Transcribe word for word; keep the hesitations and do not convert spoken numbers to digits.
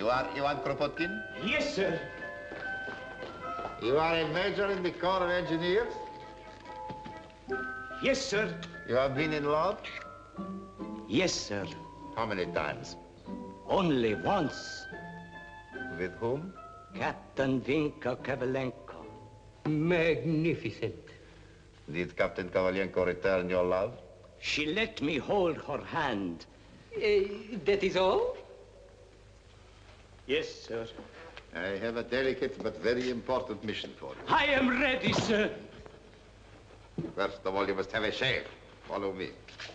You are Ivan Kropotkin? Yes, sir. You are a major in the Corps of Engineers? Yes, sir. You have been in love? Yes, sir. How many times? Only once. With whom? Captain Vinka Kovalenko. Magnificent. Did Captain Kovalenko return your love? She let me hold her hand. Uh, that is all? Yes, sir. I have a delicate but very important mission for you. I am ready, sir. First of all, you must have a shave. Follow me.